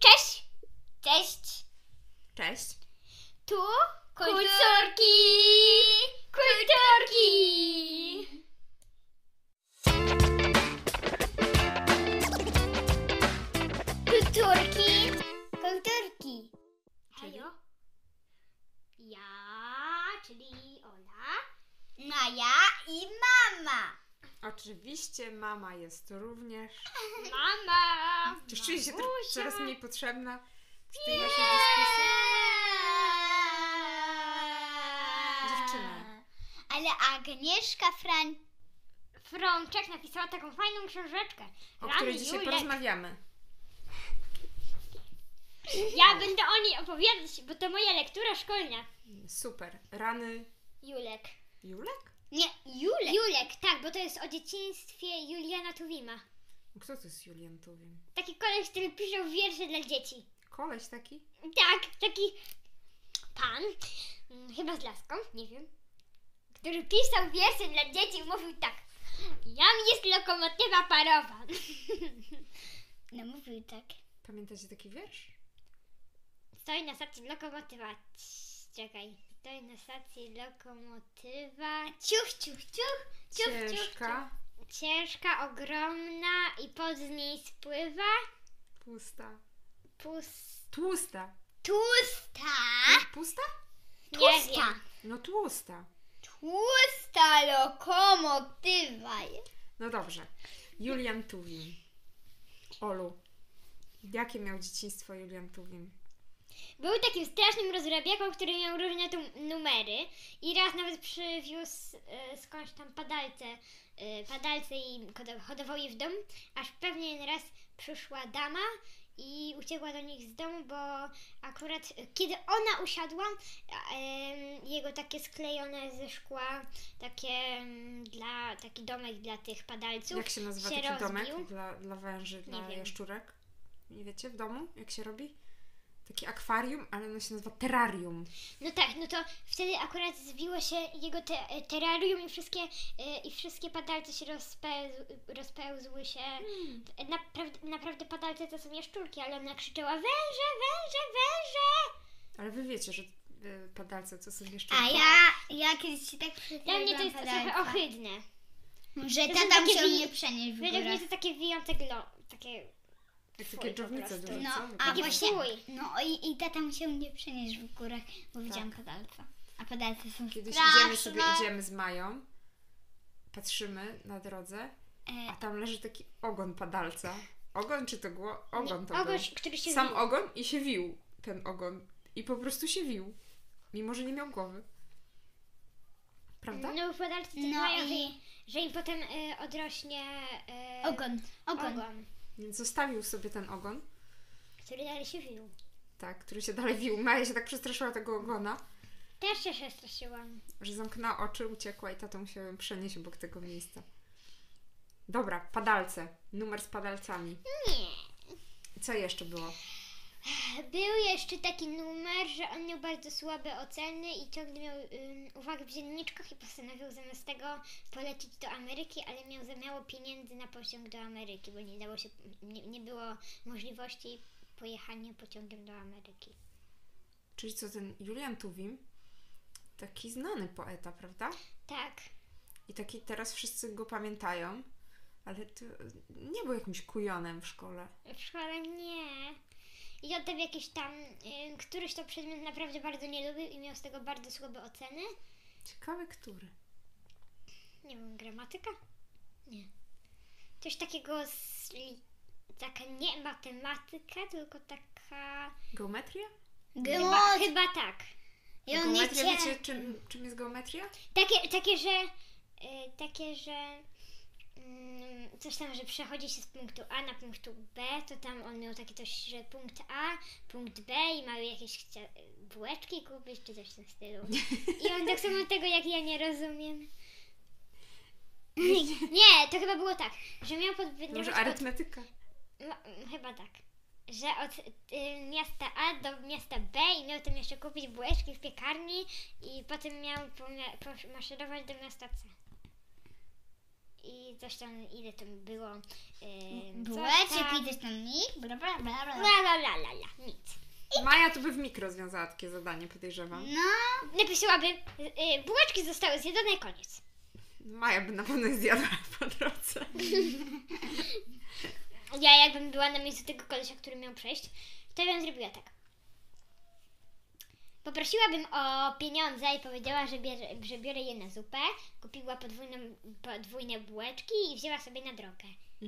Cześć! Cześć! Cześć! Tu kulturki! Kulturki! Kulturki! Kulturki! Hejo! Ja, czyli Ola. No ja i mama. Oczywiście mama jest również. Mama! Czy czuje się Mamusia. coraz mniej potrzebna w tej naszej dyskusji? Dziewczyny. Ale Agnieszka Frączek napisała taką fajną książeczkę. O Rany której dzisiaj Julek. porozmawiamy. Ja będę o niej opowiadać, bo to moja lektura szkolna. Super. Rany Julek. Julek? Nie, Julek. Julek, tak, bo to jest o dzieciństwie Juliana Tuwima. Kto to jest Julian Tuwim? Taki koleś, który pisze wiersze dla dzieci. Koleś taki? Tak, taki pan, chyba z laską, nie wiem, który pisał wiersze dla dzieci i mówił tak: jam jest lokomotywa parowa. No mówił tak. Pamiętacie taki wiersz? Stoi na stacji lokomotywa. Czekaj. Stoi na stacji lokomotywa. Ciuch, ciuch, ciuch. Ciuch, Ciężka. ciuch, ciuch. Ciężka, ogromna i pod z niej spływa. Pusta. Tłusta. Tłusta. Pusta? Pusta? Nie wiem. No tłusta. Tłusta lokomotywa. No dobrze. Julian Tuwim. Olu, jakie miał dzieciństwo Julian Tuwim? Był takim strasznym rozrabiaką, który miał różne numery i raz nawet przywiózł skądś tam padalce i hodował je w dom, aż pewnie raz przyszła dama i uciekła do nich z domu, bo akurat kiedy ona usiadła, jego takie sklejone ze szkła, taki domek dla tych padalców. Jak się nazywa się taki rozbił. domek dla węży, dla wiem. jaszczurek? Nie wiecie w domu, jak się robi? Takie akwarium, ale ono się nazywa terrarium. No tak, no to wtedy akurat zbiło się jego terrarium i wszystkie padalce się rozpełzły się. Naprawdę padalce to są jaszczurki, ale ona krzyczała: węże, węże, węże! Ale wy wiecie, że padalce to są jaszczurki. Ja kiedyś się tak Dla mnie to jest trochę ohydne. Że To są tata takie musiał mnie przenieść w Według mnie górę. to takie wyjące takie Jak fuj, takie po dżownice prostu. duże, No, co? a Takie właśnie, fuj. no i tata musiał mnie przenieść w górę, bo widziałam padalca. A padalce są Kiedyś straszne. idziemy z Mają, patrzymy na drodze, a tam leży taki ogon padalca. Ogon czy to ogon to Ogon, był? który się Sam wił. ogon i się wił ten ogon. I po prostu się wił. Mimo, że nie miał głowy. Prawda? No padalce to No mają, i- że im potem odrośnie Ogon. ogon, Więc zostawił sobie ten ogon, który dalej się wił. tak, który się dalej wił. Maja się tak przestraszyła tego ogona, Też się straszyłam. że zamknęła oczy, uciekła i tatą się przenieść obok tego miejsca. Dobra, padalce. Numer z padalcami. Nie. Co jeszcze było? Był jeszcze taki numer, że on miał bardzo słabe oceny i ciągle miał uwagę w dzienniczkach i postanowił zamiast tego polecieć do Ameryki, ale miał za mało pieniędzy na pociąg do Ameryki, bo nie było możliwości pojechania pociągiem do Ameryki. Czyli co, ten Julian Tuwim? Taki znany poeta, prawda? Tak. I taki teraz wszyscy go pamiętają, ale to nie był jakimś kujonem w szkole. W szkole nie. I on tam jakiś tam, któryś to przedmiot naprawdę bardzo nie lubił i miał z tego bardzo słabe oceny. Ciekawe, który. Nie wiem, gramatyka? Nie. Coś takiego taka nie matematyka, tylko taka... Geometria? Chyba tak. I on nie Geometria, chce... wiecie czym jest geometria? Takie, że coś tam, że przechodzi się z punktu A na punktu B, to tam on miał takie coś, że punkt A, punkt B i mają jakieś bułeczki kupić, czy coś w tym stylu. I on tak samo tego, jak ja nie rozumiem. Nie, to chyba było tak, że miał Może arytmetyka? chyba tak. Że od miasta A do miasta B i miał tam jeszcze kupić bułeczki w piekarni i potem miał maszerować do miasta C. i coś tam, ile tam było. Bułeczek i coś tam nic, bla bla bla bla. Nic. Maja to by w mikro związała takie zadanie, podejrzewam. No, Napisałaby, bułeczki zostały zjedzone, koniec. Maja by na pewno je zjadła po drodze. Ja jakbym była na miejscu tego kolesia, który miał przejść, to bym zrobiła tak. Poprosiłabym o pieniądze i powiedziała, że biorę je na zupę, kupiła podwójne bułeczki i wzięła sobie na drogę.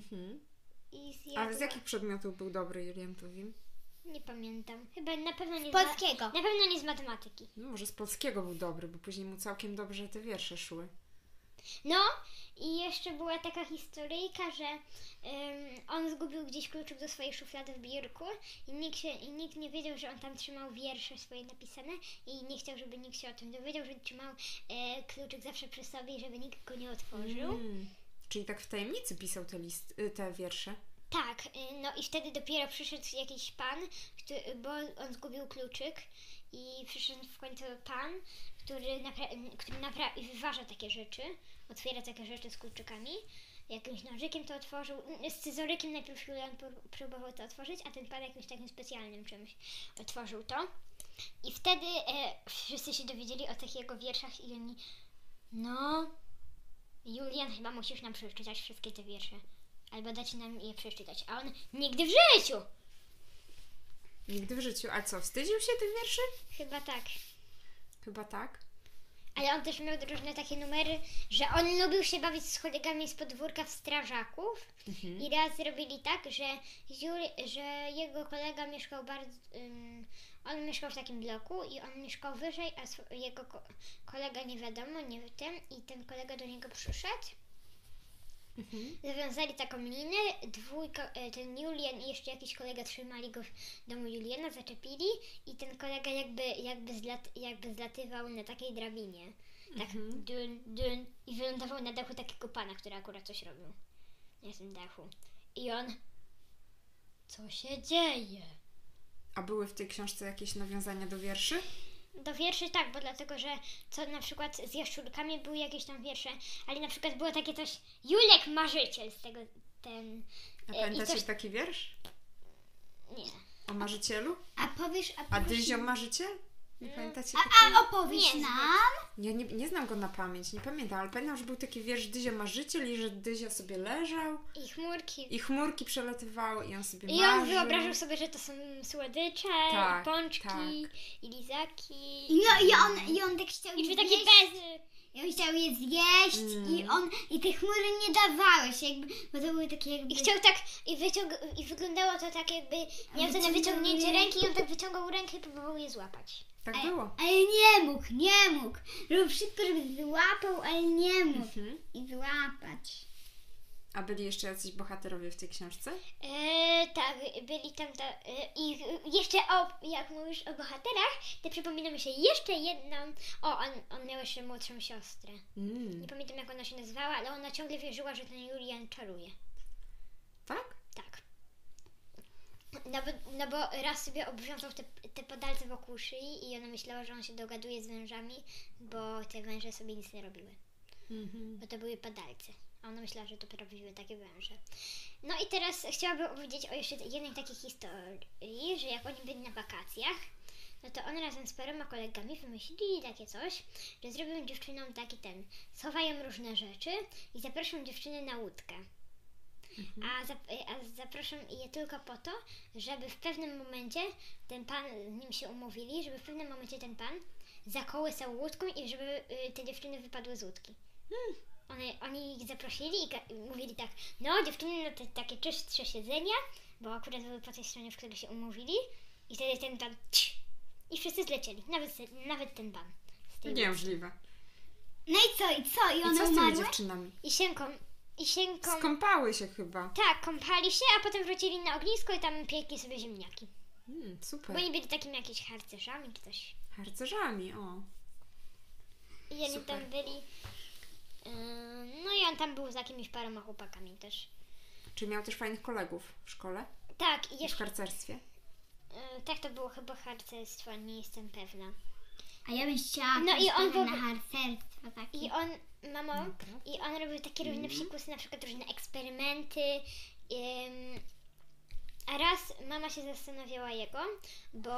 I zjadła. Ale z jakich przedmiotów był dobry Julian Tuwim? Nie pamiętam. Chyba na pewno nie polskiego. Na pewno nie z matematyki. No może z polskiego był dobry, bo później mu całkiem dobrze te wiersze szły. No i jeszcze była taka historyjka, że on zgubił gdzieś kluczyk do swojej szuflady w biurku i nikt nie wiedział, że on tam trzymał wiersze swoje napisane i nie chciał, żeby nikt się o tym dowiedział, że trzymał kluczyk zawsze przy sobie i żeby nikt go nie otworzył. Czyli tak w tajemnicy pisał te wiersze? Tak, no i wtedy dopiero przyszedł jakiś pan, bo on zgubił kluczyk i przyszedł w końcu pan, który wyważa takie rzeczy, otwiera takie rzeczy z kluczykami. Jakimś nożykiem to otworzył, z scyzorykiem najpierw Julian próbował to otworzyć, a ten pan jakimś takim specjalnym czymś otworzył to. I wtedy wszyscy się dowiedzieli o tych jego wierszach i oni, no, Julian, chyba musisz nam przeczytać wszystkie te wiersze. Albo dać nam je przeczytać. A on nigdy w życiu! Nigdy w życiu. A co, wstydził się tych wierszy? Chyba tak. Chyba tak. Ale on też miał różne takie numery, że on lubił się bawić z kolegami z podwórka w strażaków. I raz zrobili tak, że jego kolega mieszkał on mieszkał w takim bloku i on mieszkał wyżej, a jego kolega nie wiadomo, nie ten. I ten kolega do niego przyszedł. Zawiązali taką linę, ten Julian i jeszcze jakiś kolega trzymali go w domu Juliana, zaczepili i ten kolega jakby zlatywał na takiej drabinie. Tak dun i wylądował na dachu takiego pana, który akurat coś robił na tym dachu. I on... Co się dzieje? A były w tej książce jakieś nawiązania do wierszy? Do wierszy tak, bo dlatego, że co na przykład z jaszczurkami były jakieś tam wiersze, ale na przykład było takie coś Julek Marzyciel z tego A pamiętacie taki wiersz? Nie. O marzycielu? a powiesz A Dyzio Marzyciel? Nie pamiętacie? A opowiedz Nie, nam. Ja nie znam go na pamięć, nie pamiętam, ale pamiętam, że był taki wiersz Dyzio Marzyciel i że Dyzio sobie leżał I i chmurki przelatywały i on sobie I marzył. on wyobrażał sobie, że to są słodycze, Tak, pączki tak. i lizaki. I on tak chciał I je takie zjeść. bezy. I on chciał je zjeść i te chmury nie dawały się, jakby, bo to były takie jakby... I chciał tak, i wyglądało to tak jakby, miał to na wyciągnięcie ręki i on tak wyciągał rękę i próbował je złapać. Tak było. Ale nie mógł. Robił wszystko, żeby złapał, ale nie mógł. I złapać. A byli jeszcze jacyś bohaterowie w tej książce? Tak, byli tam, i jeszcze jak mówisz o bohaterach, to przypomina mi się jeszcze jedną, on miał jeszcze młodszą siostrę. Nie pamiętam jak ona się nazywała, ale ona ciągle wierzyła, że ten Julian czaruje. Tak? Tak. No bo raz sobie obwiązał te podalce wokół szyi i ona myślała, że on się dogaduje z wężami, bo te węże sobie nic nie robiły. Bo to były padalce. A ona myślała, że to prawdziwe takie węże. No i teraz chciałabym opowiedzieć o jeszcze jednej takiej historii, że jak oni byli na wakacjach, no to on razem z paroma kolegami wymyślili takie coś, że zrobią dziewczynom schowają różne rzeczy i zaproszą dziewczyny na łódkę. A zaproszą je tylko po to, żeby w pewnym momencie ten pan, z nim się umówili, żeby w pewnym momencie ten pan zakołysał łódką i żeby te dziewczyny wypadły z łódki. Oni ich zaprosili i mówili tak, no dziewczyny na takie czystsze siedzenia, bo akurat były po tej stronie, w której się umówili i wtedy ten pan i wszyscy zlecieli, nawet ten pan z tej łódki. Niemożliwe. No i co? I I one co z tymi umarły? dziewczynami? I sienką Skąpały się chyba. tak, kąpali się, a potem wrócili na ognisko i tam piekli sobie ziemniaki. Bo Super. oni byli takimi jakimiś harcerzami czy coś. Harcerzami, o. I oni Super. tam byli. No i on tam był z jakimiś paroma chłopakami też. Czy miał też fajnych kolegów w szkole? Tak, i W jeszcze. harcerstwie? Tak, to było chyba harcerstwo, nie jestem pewna. A ja bym chciała No i on na harcerstwo takie. I on, mamo, i on robił takie różne psikusy, na przykład różne eksperymenty. A raz mama się zastanawiała jego, bo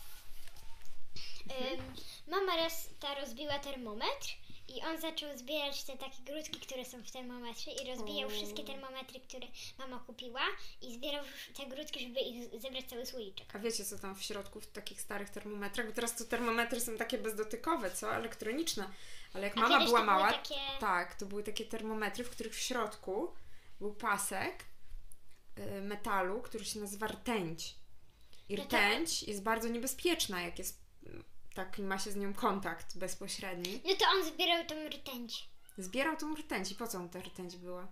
mama raz rozbiła termometr i on zaczął zbierać te takie grudki, które są w termometrze i rozbijał wszystkie termometry, które mama kupiła i zbierał te grudki, żeby ich zebrać cały słoiczek. A wiecie, co tam w środku w takich starych termometrach? Bo teraz to termometry są takie bezdotykowe, co? Elektroniczne. Ale jak mama kiedyś była to były mała, takie- tak, to były takie termometry, w których w środku był pasek metalu, który się nazywa rtęć. I No to- rtęć jest bardzo niebezpieczna, jak jest taki, ma się z nią kontakt bezpośredni. No to on zbierał tą rtęć. Zbierał tą rtęć. I po co mu ta rtęć była?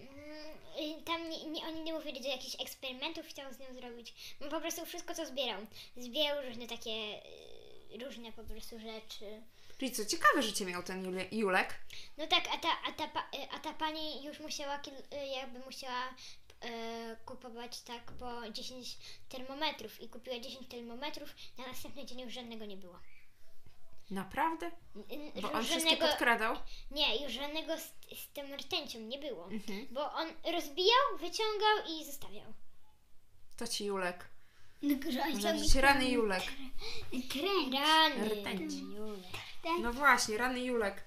Tam oni nie mówili, że jakichś eksperymentów chciał z nią zrobić. Bo po prostu wszystko, co zbierał. Zbierał różne takie, różne po prostu rzeczy. Czyli co, ciekawe życie miał ten Julek. No tak, a ta pani już musiała, jakby musiała kupować tak po 10 termometrów i kupiła 10 termometrów, na następny dzień już żadnego nie było. Naprawdę? Bo on wszystkie Żadnego, podkradał? nie, już żadnego z tym rtęcią nie było. Mhm. Bo on rozbijał, wyciągał i zostawiał. To ci Julek. No, że on Można chciał powiedzieć rany Julek. kręć. Rany. Rtęć. Julek. No właśnie, rany Julek.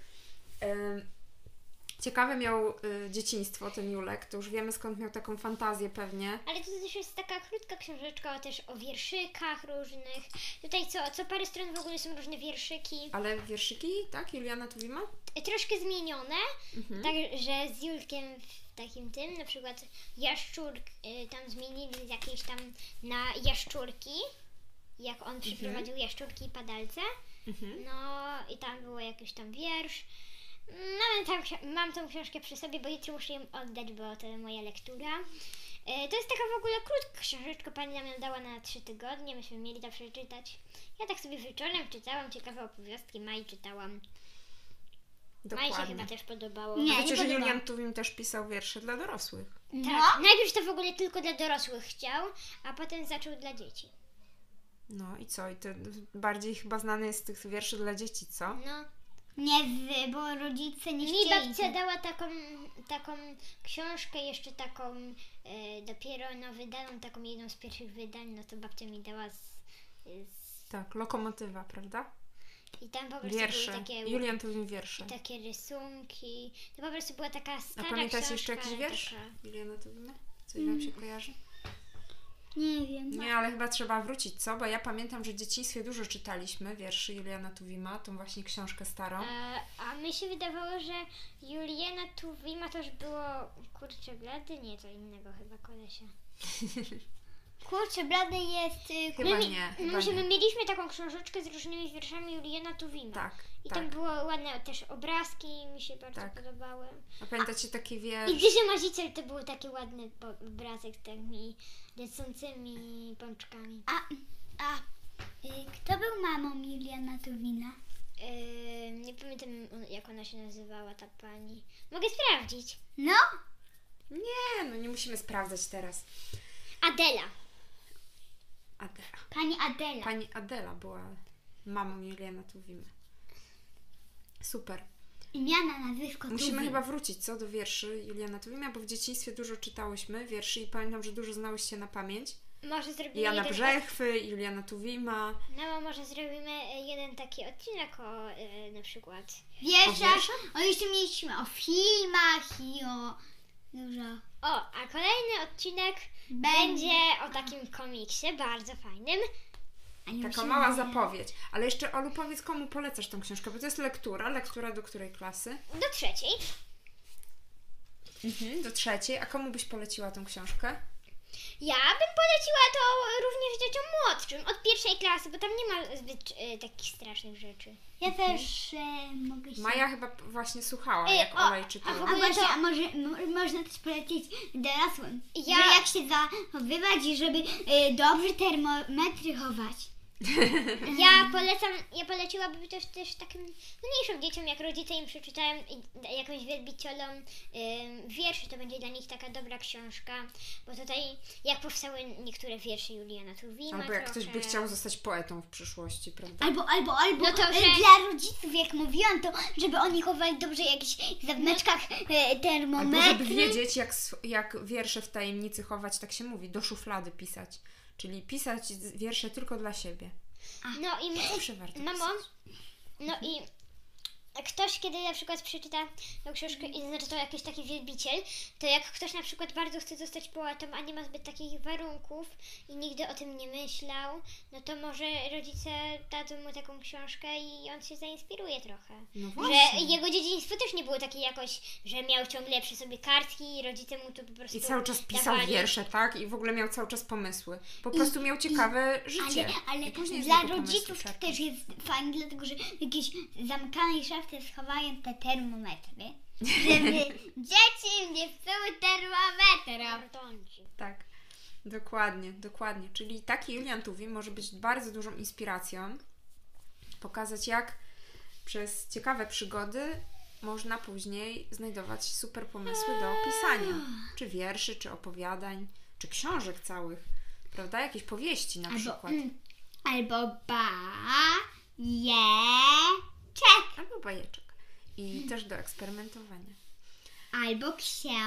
Ciekawe miał dzieciństwo ten Julek. To już wiemy, skąd miał taką fantazję pewnie. Ale to też jest taka krótka książeczka też o wierszykach różnych. Tutaj co parę stron w ogóle są różne wierszyki. Ale wierszyki, tak? Juliana Tuwima? Troszkę zmienione, Mhm. tak, że z Julkiem w takim tym, na przykład tam zmienili z jakiejś tam na jaszczurki, jak on przyprowadził jaszczurki i padalce. Mhm. No i tam było jakiś tam wiersz. Mam tą książkę przy sobie, bo jutro muszę ją oddać, bo to moja lektura. To jest taka w ogóle krótka książeczka, pani nam ją dała na 3 tygodnie, myśmy mieli to przeczytać. Ja tak sobie wieczorem czytałam ciekawe opowiastki, Maj czytałam. Maj się Dokładnie. chyba też podobało. Nie, A wiecie, że podoba. Julian Tuwim też pisał wiersze dla dorosłych. Tak, najpierw to w ogóle tylko dla dorosłych chciał, a potem zaczął dla dzieci. No i co? I to bardziej chyba znany jest z tych wierszy dla dzieci, co? No. Nie, bo rodzice nie Mi chcieli. babcia dała taką książkę, jeszcze taką dopiero wydaną, taką jedną z pierwszych wydań, no to babcia mi dała Tak, Lokomotywa, prawda? i tam po prostu Wiersze. były takie, Julian Tuwim wiersze. takie rysunki. To po prostu była taka A stara pamiętacie książka. jeszcze jakiś wiersz Taka... Juliana Tuwima? Coś wam się kojarzy? Nie wiem. Nie, ale chyba trzeba wrócić, co? Bo ja pamiętam, że w dzieciństwie dużo czytaliśmy wierszy Juliana Tuwima, tą właśnie książkę starą. A mi się wydawało, że Juliana Tuwima to już było kurczę blady, nie, to innego chyba kolesia. Kurczę, blady jest... Chyba nie, chyba My nie. mieliśmy taką książeczkę z różnymi wierszami Juliana Tuwima. Tak, I tak. tam były ładne też obrazki, mi się bardzo Tak. podobały. A pamiętacie taki I wiersz? Dyzia Maziciel to był taki ładny obrazek z takimi lecącymi pączkami. Kto był mamą Juliana Tuwima? Nie pamiętam jak ona się nazywała ta pani. Mogę sprawdzić. No, Nie, no nie musimy sprawdzać teraz. Adela. Adela. pani Adela. Pani Adela była mamą Juliana Tuwima. Super. Imiana, nazwisko Musimy Tuwim. chyba wrócić, co? Do wierszy Juliana Tuwima, bo w dzieciństwie dużo czytałyśmy wierszy i pamiętam, że dużo znałyście na pamięć. Może zrobimy Jana jeden Brzechwy, Juliana Tuwima. No, może zrobimy jeden taki odcinek o na przykład. Wierszach, jeszcze mieliśmy o filmach i o dużo. O, a kolejny odcinek będzie o takim komiksie bardzo fajnym. A nie Taka musimy- mała zapowiedź. Ale jeszcze, Olu, powiedz, komu polecasz tą książkę, bo to jest lektura. Lektura do której klasy? Do 3. Do 3. A komu byś poleciła tą książkę? Ja bym poleciła to również dzieciom młodszym, od 1 klasy, bo tam nie ma zbyt takich strasznych rzeczy. Ja też mogę się... Maja chyba właśnie słuchała, Ej, jak o, Ola jej a czytała. w A ogóle właśnie, to- a może można też polecić dorosłym, Ja- że jak się zachowywać i żeby dobrze termometry chować. Ja poleciłabym też takim mniejszym dzieciom, jak rodzice im przeczytają jakąś wielbicielom wierszy, to będzie dla nich taka dobra książka, bo tutaj jak powstały niektóre wiersze Juliana Tuwima. Albo jak ktoś by chciał zostać poetą w przyszłości, prawda? Albo No to, że- dla rodziców, jak mówiłam, to żeby oni chowali dobrze jakieś w zameczkach Albo termometry. żeby wiedzieć, jak wiersze w tajemnicy chować, tak się mówi, do szuflady pisać. Czyli pisać wiersze tylko dla siebie. No i Zawsze warto mamo, pisać. no i ktoś, kiedy na przykład przeczyta tą książkę, znaczy to jakiś taki wielbiciel, to jak ktoś na przykład bardzo chce zostać poetą, a nie ma zbyt takich warunków i nigdy o tym nie myślał, no to może rodzice dadzą mu taką książkę i on się zainspiruje trochę. No Że właśnie. jego dzieciństwo też nie było takie jakoś, że miał ciągle przy sobie kartki i rodzice mu to po prostu I cały czas pisał dawali. wiersze, tak? I w ogóle miał cały czas pomysły. Po prostu miał ciekawe życie. Ale I później z dla niego pomysły rodziców to czerpał. też jest fajne, dlatego że w jakiejś zamykanej szafce schowają te termometry, żeby dzieci nie psuły termometra. Kartonci. Tak, dokładnie. Czyli taki Julian Tuwim może być bardzo dużą inspiracją, pokazać jak przez ciekawe przygody można później znajdować super pomysły do pisania. Czy wierszy, czy opowiadań, czy książek całych, prawda? Jakieś powieści na przykład. Albo bajeczek. Albo bajeczek. I też do eksperymentowania. Albo książki.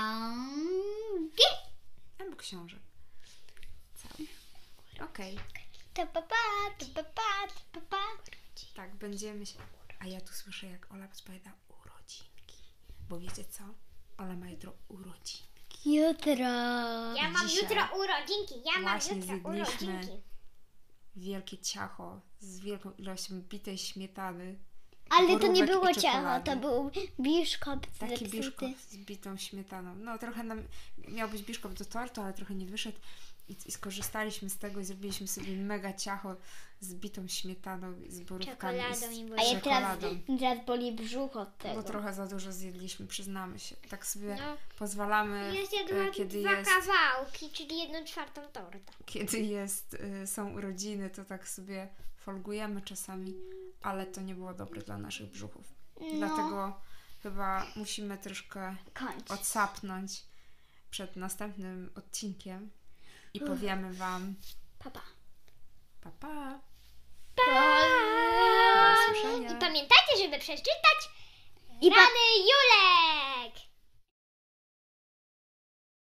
Albo książek. Całych. Okej. To papa, to papa, to papa. Tak, będziemy się... A ja tu słyszę, jak Ola spowiada urodzinki. Bo wiecie co? Ola ma jutro urodzinki. Jutro. Ja mam Dzisiaj jutro urodzinki, właśnie zjedliśmy wielkie ciacho z wielką ilością bitej śmietany. Ale to nie borówek było i ciacho, czekolady. to był biszkopt Taki zepsuty. biszkopt z bitą śmietaną. No trochę nam miał być biszkopt do tortu, ale trochę nie wyszedł. I skorzystaliśmy z tego i zrobiliśmy sobie mega ciacho z bitą śmietaną, z borówkami i Czekoladą i z A ja teraz czekoladą. boli brzuch od tego. Bo trochę za dużo zjedliśmy, przyznamy się. Tak sobie No. pozwalamy, Ja zjadłam kiedy dwa jest... kawałki, czyli 1/4 torta. Kiedy są urodziny, to tak sobie folgujemy czasami, ale to nie było dobre dla naszych brzuchów. Dlatego chyba musimy troszkę Kończ. odsapnąć przed następnym odcinkiem i powiemy Wam Papa. pa pa, Pa! do usłyszenia. I pamiętajcie, żeby przeczytać I Rany Jule!